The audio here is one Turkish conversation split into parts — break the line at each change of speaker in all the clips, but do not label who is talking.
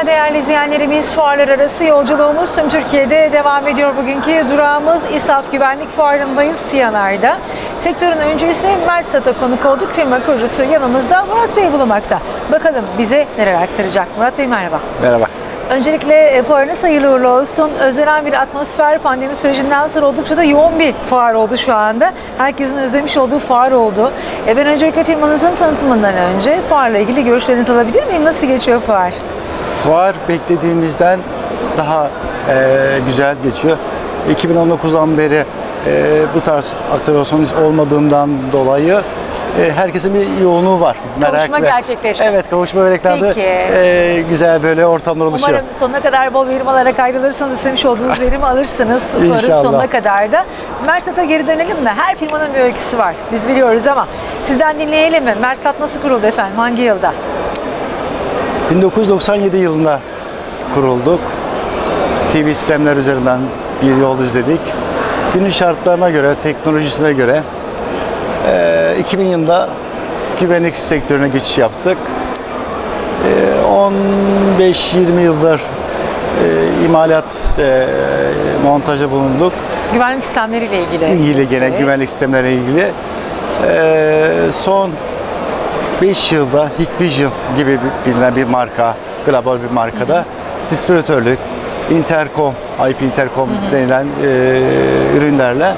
değerli izleyenlerimiz, fuarlar arası yolculuğumuz tüm Türkiye'de devam ediyor. Bugünkü durağımız İSAF Güvenlik Fuarı'ndayız Siyanar'da. Sektörün öncü ismi Mertsat'a konuk olduk. Firma kurucusu yanımızda Murat Bey bulunmakta. Bakalım bize neler aktaracak. Murat Bey merhaba.
Merhaba.
Öncelikle fuarınız hayırlı uğurlu olsun. Özlenen bir atmosfer, pandemi sürecinden sonra oldukça da yoğun bir fuar oldu şu anda. Herkesin özlemiş olduğu fuar oldu. Ben öncelikle firmanızın tanıtımından önce fuarla ilgili görüşlerinizi alabilir miyim? Nasıl geçiyor fuar?
Fuar beklediğimizden daha güzel geçiyor. 2019'dan beri bu tarz aktivasyon olmadığından dolayı herkesin bir yoğunluğu var.
Kavuşma gerçekleşti.
Evet, kavuşma böreklerinde güzel böyle ortamlar oluşuyor.
Umarım sonuna kadar bol verim alarak ayrılırsanız, istemiş olduğunuz verimi alırsınız fuarın sonuna kadar da. Mertsat'a geri dönelim mi? Her firmanın bir öyküsü var. Biz biliyoruz ama sizden dinleyelim mi? Mertsat nasıl kuruldu efendim? Hangi yılda?
1997 yılında kurulduk. TV sistemler üzerinden bir yol izledik. Günün şartlarına göre, teknolojisine göre 2000 yılında güvenlik sektörüne geçiş yaptık. 15-20 yıldır imalat ve montaja bulunduk.
Güvenlik sistemleriyle ilgili.
Gene güvenlik sistemleriyle ilgili. Son 5 yılda Hikvision gibi bilinen bir marka, global bir markada distribütörlük, interkom, IP interkom denilen ürünlerle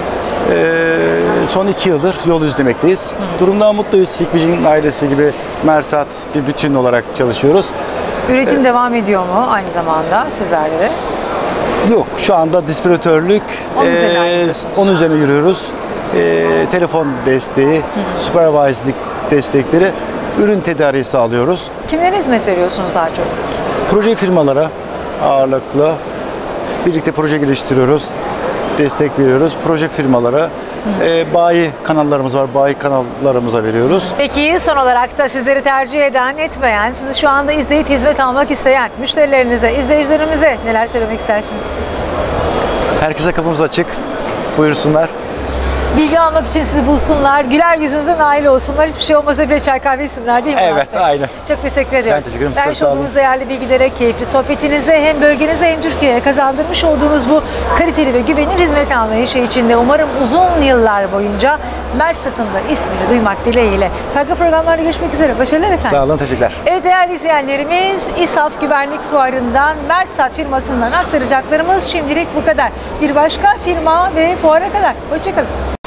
son 2 yıldır yol izlemekteyiz. Durumdan mutluyuz. Hikvision ailesi gibi Mertsat bir bütün olarak çalışıyoruz.
Üretim devam ediyor mu aynı zamanda sizlerde de?
Yok, şu anda distribütörlük, onun üzerine yürüyoruz. Telefon desteği, supervisor'lık destekleri, ürün tedariği sağlıyoruz.
Kimlere hizmet veriyorsunuz daha çok?
Proje firmalara ağırlıklı birlikte proje geliştiriyoruz, destek veriyoruz. Proje firmalara, bayi kanallarımız var, bayi kanallarımıza veriyoruz.
Peki son olarak da sizleri tercih eden, etmeyen, sizi şu anda izleyip hizmet almak isteyen müşterilerinize, izleyicilerimize neler söylemek istersiniz?
Herkese kapımız açık, buyursunlar.
Bilgi almak için sizi bulsunlar, güler yüzünüze nail olsunlar, hiçbir şey olmasa bile çay kahve içsinler değil mi?
Evet, aynen.
Çok teşekkür ediyoruz.
Ben teşekkür ederim.
Vermiş olduğunuz değerli bilgilere, keyifli sohbetinize hem bölgenize hem Türkiye'ye kazandırmış olduğunuz bu kaliteli ve güvenilir hizmet anlayışı içinde umarım uzun yıllar boyunca Mertsat'ın da ismini duymak dileğiyle. Farklı programlarda görüşmek üzere. Başarılar efendim.
Sağ olun, teşekkürler.
Evet değerli izleyenlerimiz, İSAF Güvenlik Fuarı'ndan, Mertsat firmasından aktaracaklarımız şimdilik bu kadar. Bir başka firma ve fuara kadar. Hoşçakalın.